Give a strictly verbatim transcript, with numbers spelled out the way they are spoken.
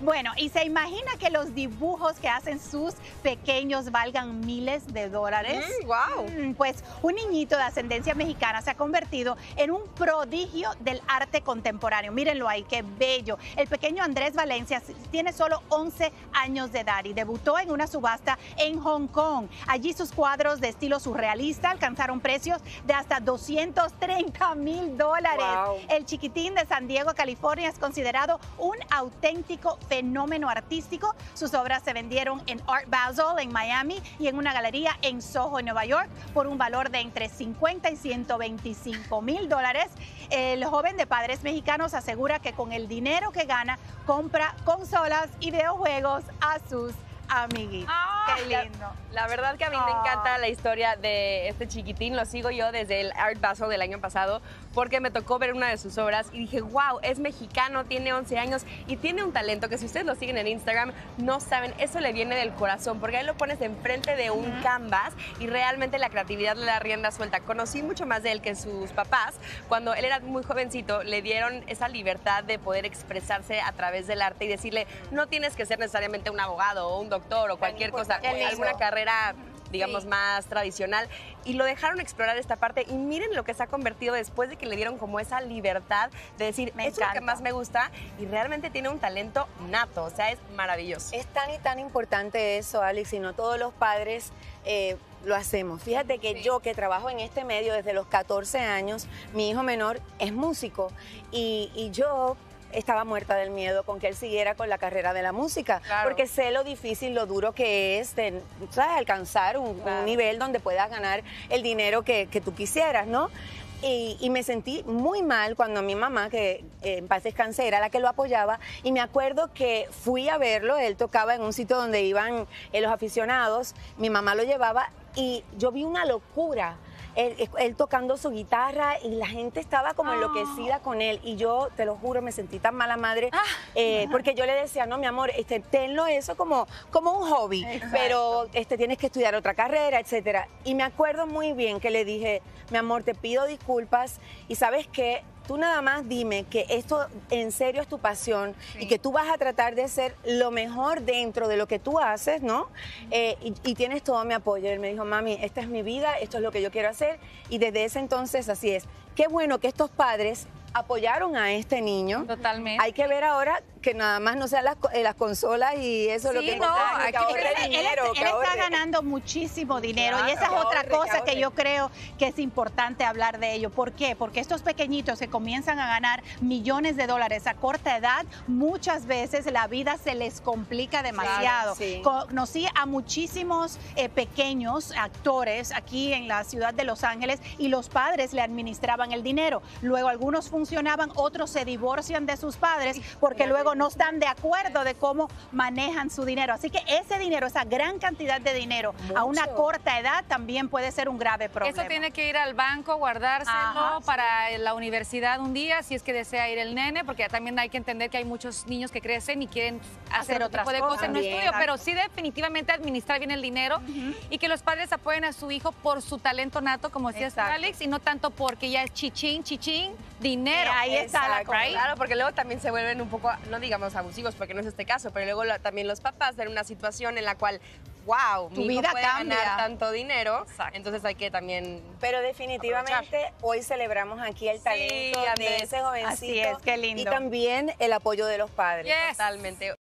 Bueno, y se imagina que los dibujos que hacen sus pequeños valgan miles de dólares. Mm, wow. Mm, pues un niñito de ascendencia mexicana se ha convertido en un prodigio del arte contemporáneo. Mírenlo ahí, qué bello. El pequeño Andrés Valencia tiene solo once años de edad y debutó en una subasta en Hong Kong. Allí sus cuadros de estilo surrealista alcanzaron precios de hasta doscientos treinta mil dólares. Wow. El chiquitín de San Diego, California, es considerado un auténtico fenómeno artístico. Sus obras se vendieron en Art Basel en Miami y en una galería en Soho, en Nueva York, por un valor de entre cincuenta y ciento veinticinco mil dólares. El joven de padres mexicanos asegura que con el dinero que gana compra consolas y videojuegos a sus amiguitos. Ah, ¡Qué lindo! La, la verdad que a mí me encanta la historia de este chiquitín. Lo sigo yo desde el Art Basel del año pasado porque me tocó ver una de sus obras y dije, wow, es mexicano, tiene once años y tiene un talento que si ustedes lo siguen en Instagram no saben, eso le viene del corazón porque ahí lo pones enfrente de un canvas y realmente la creatividad le da rienda suelta. Conocí mucho más de él que sus papás. Cuando él era muy jovencito le dieron esa libertad de poder expresarse a través del arte y decirle, no tienes que ser necesariamente un abogado o un doctor o cualquier cosa, o alguna carrera, digamos, sí, más tradicional, y lo dejaron explorar esta parte y miren lo que se ha convertido después de que le dieron como esa libertad de decir, me es lo que más me gusta y realmente tiene un talento nato, o sea, es maravilloso. Es tan y tan importante eso, Alex, y no todos los padres eh, lo hacemos. Fíjate que sí, yo que trabajo en este medio desde los catorce años, mi hijo menor es músico y, y yo estaba muerta del miedo con que él siguiera con la carrera de la música, claro, porque sé lo difícil, lo duro que es de, ¿sabes?, alcanzar un, claro, un nivel donde puedas ganar el dinero que, que tú quisieras, ¿no? Y, y me sentí muy mal cuando mi mamá, que eh, en paz descanse, era la que lo apoyaba, y me acuerdo que fui a verlo, él tocaba en un sitio donde iban eh, los aficionados, mi mamá lo llevaba y yo vi una locura. Él, él tocando su guitarra y la gente estaba como enloquecida con él y yo, te lo juro, me sentí tan mala madre ah, eh, porque yo le decía, no, mi amor, este, tenlo eso como, como un hobby, exacto, pero este, tienes que estudiar otra carrera, etcétera. Y me acuerdo muy bien que le dije, mi amor, te pido disculpas y ¿sabes qué? Tú nada más dime que esto en serio es tu pasión, sí, y que tú vas a tratar de ser lo mejor dentro de lo que tú haces, ¿no? Uh-huh. eh, y, y tienes todo mi apoyo. Él me dijo, mami, esta es mi vida, esto es lo que yo quiero hacer, y desde ese entonces así es. Qué bueno que estos padres apoyaron a este niño. Totalmente. Hay que ver ahora que nada más no sean las, eh, las consolas y eso es sí, lo que no, no, que ahorre él, dinero. Él, que él ahorre. está ganando muchísimo dinero, claro, y esa es otra ahorre, cosa que, que yo creo que es importante hablar de ello. ¿Por qué? Porque estos pequeñitos que comienzan a ganar millones de dólares a corta edad, muchas veces la vida se les complica demasiado. Claro, sí. Conocí a muchísimos eh, pequeños actores aquí en la ciudad de Los Ángeles y los padres le administraban el dinero. Luego algunos funcionaban, otros se divorcian de sus padres porque luego no están de acuerdo de cómo manejan su dinero. Así que ese dinero, esa gran cantidad de dinero Mucho. a una corta edad también puede ser un grave problema. Eso tiene que ir al banco, guardárselo Ajá, para sí. la universidad un día, si es que desea ir el nene, porque también hay que entender que hay muchos niños que crecen y quieren hacer, hacer otro tipo de cosas en el estudio, pero sí definitivamente administrar bien el dinero uh-huh. y que los padres apoyen a su hijo por su talento nato, como decía Alex, y no tanto porque ya es chichín, chichín, dinero. Eh, ahí está la cosa. Claro, porque luego también se vuelven un poco, no digamos abusivos, porque no es este caso, pero luego lo, también los papás ven una situación en la cual, wow, tu mi vida hijo puede cambia. ganar tanto dinero, Exacto. Entonces hay que también Pero definitivamente aprovechar. Hoy celebramos aquí el talento sí, de ese jovencito. Así es, qué lindo. Y también el apoyo de los padres. Yes. Totalmente.